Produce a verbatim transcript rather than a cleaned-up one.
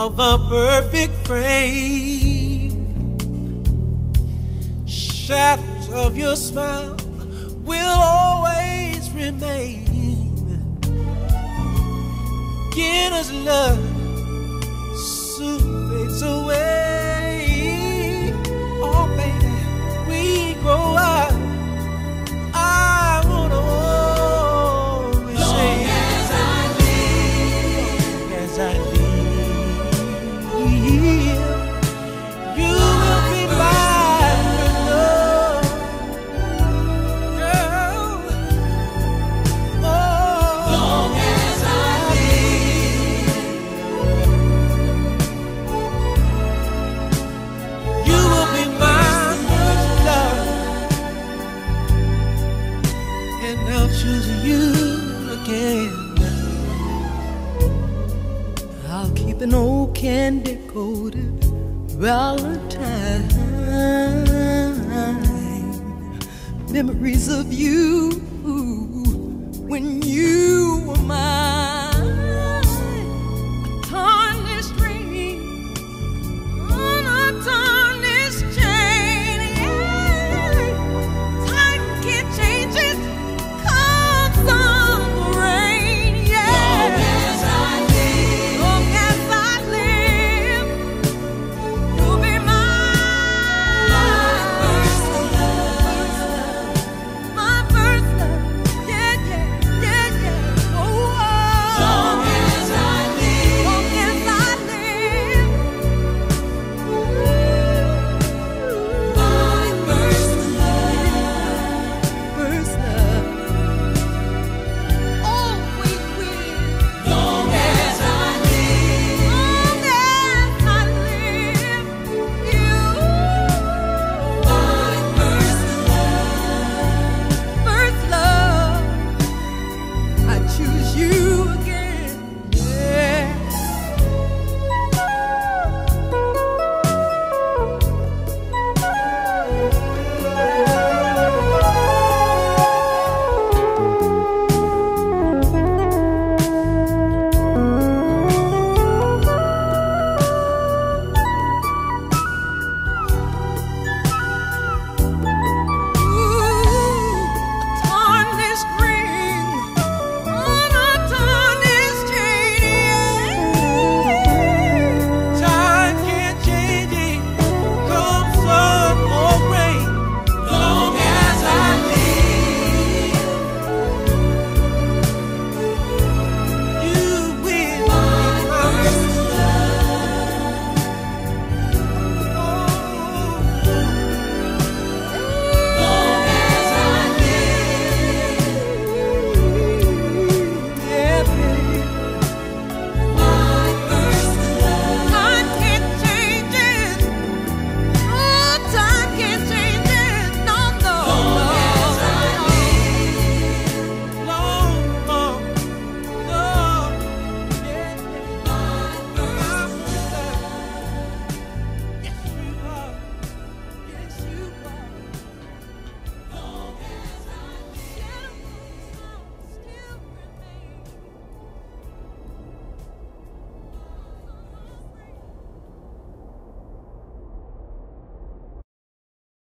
of a perfect frame. Shadows of your smile will always remain. Beginner's love soon fades away. Oh baby, we grow up. I wanna always say, as I live, as I live, you will be my love, girl. Oh, long as I live, you will be my love, and I'll choose you again. I'll keep an old candy coated Valentine, memories of you when you